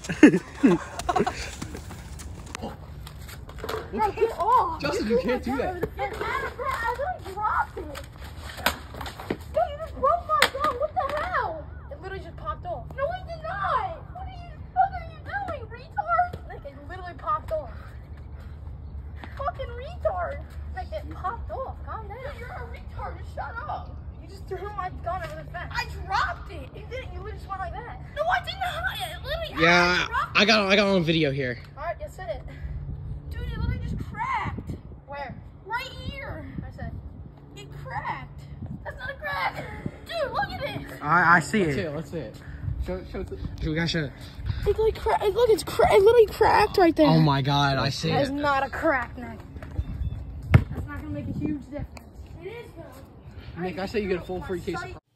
Bro, get off. Justin, you can't do that. I literally dropped it. Dude, you just broke my gun. What the hell? It literally just popped off. No, it did not. What are you doing, retard? Like, it literally popped off. Fucking retard. Like, it popped off. Calm down. Dude, you're a retard. Just shut up. You just threw my gun over the fence. I dropped it. You didn't. You literally just went like that. No, I did not. It literally. Yeah, I got on video here. All right, you said it. Dude, it literally just cracked. Where? Right here. I said. It cracked. That's not a crack. Dude, look at it. I see it. Let's see it. Show we gotta show it. It like cracked. Look, it's it literally cracked right there. Oh my god, I see That it. is not a crack, Nick. That's not gonna make a huge difference. It is though. Nick, I say you get a full free case of